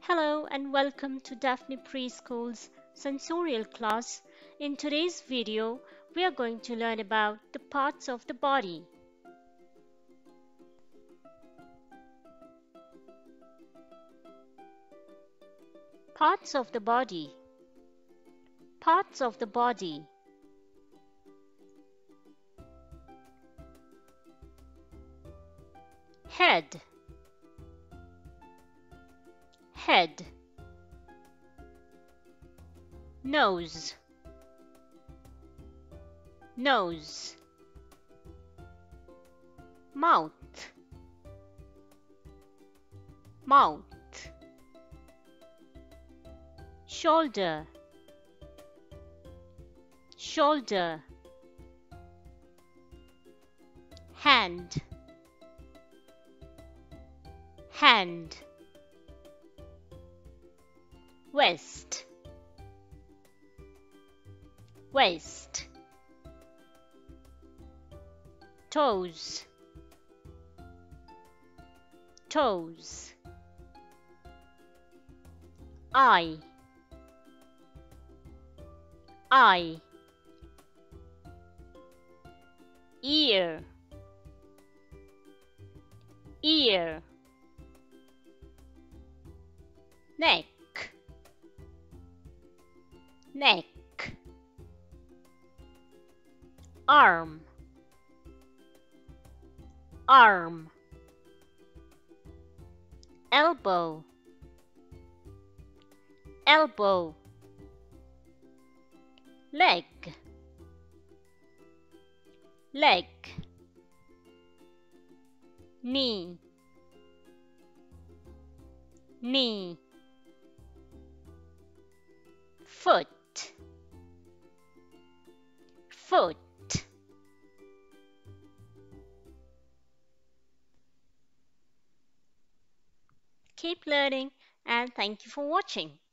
Hello and welcome to Daphne Preschool's sensorial class. In today's video, we are going to learn about the parts of the body. Parts of the body. Parts of the body. Head. Head. Nose. Nose. Mouth. Mouth. Shoulder. Shoulder. Hand. Hand. Waist. Waist. Toes. Toes. Eye. Eye. Ear. Ear. Neck. Neck. Arm. Arm. Elbow. Elbow. Leg. Leg. Knee. Knee. Foot. Foot. Keep learning and thank you for watching.